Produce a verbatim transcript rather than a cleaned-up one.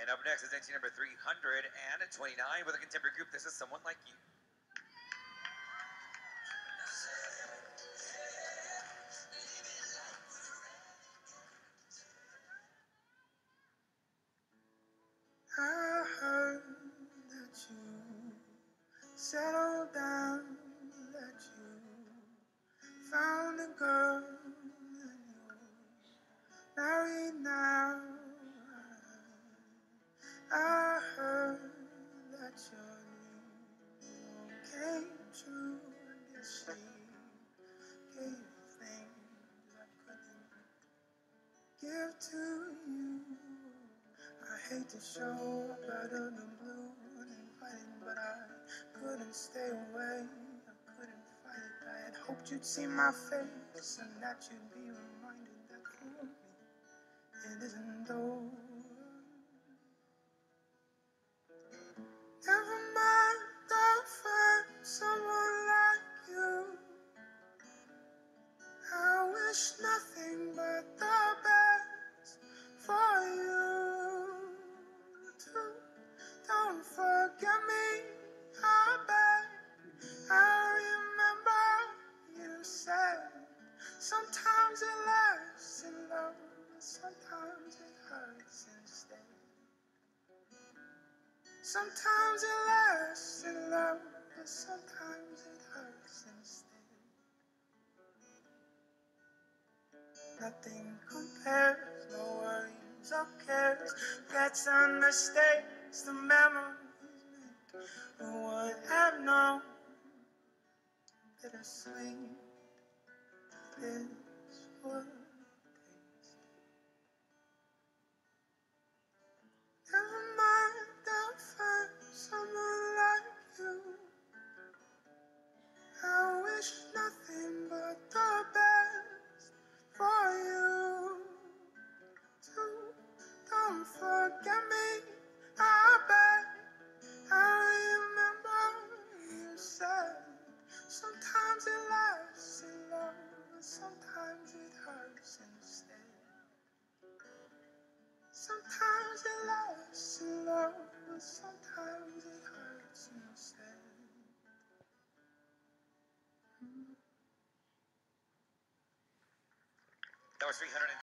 And up next is entry number three hundred twenty-nine with a contemporary group. This is Someone Like You. I heard that you settled down, that you found a girl and you're married now. I heard that your dream came true. I guess she gave you things I couldn't give to you. I hate to show up out of the blue uninvited, but I couldn't stay away. I couldn't fight it. I had hoped you'd see my face and that you'd be reminded that for me it isn't over. Never mind, I'll find someone like you. I wish nothing but the best for you too. Don't forget me, I beg. I remember you said sometimes it lasts in love, sometimes it hurts instead. Sometimes it lasts in love, but sometimes it hurts instead. Nothing compares, no worries or cares, gets and mistakes, the memories make. Who would have known bittersweet this would taste? Never mind, I'll find someone like you. I wish nothing but the best for you too. Don't forget me, I beg. I remember you said sometimes it lasts in love, but sometimes it hurts instead. Sometimes it lasts in love, but sometimes it hurts instead. That was three hundred